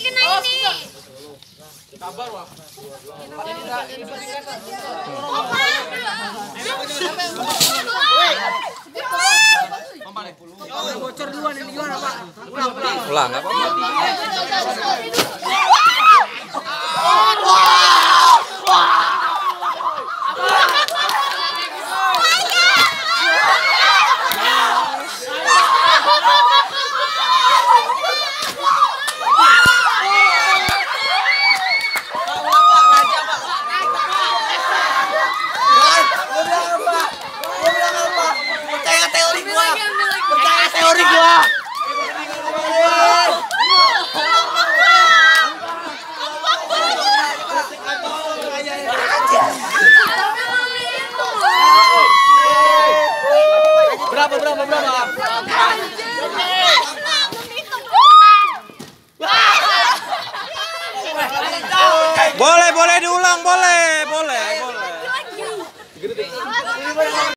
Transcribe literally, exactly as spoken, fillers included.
kena ini. Sabar, Wak. Bocor duluan ini gimana, Pak? Ulang, ulang. Ulang, enggak apa-apa. Teori gua. Berapa berapa berapa? Boleh, boleh diulang, boleh, boleh, boleh.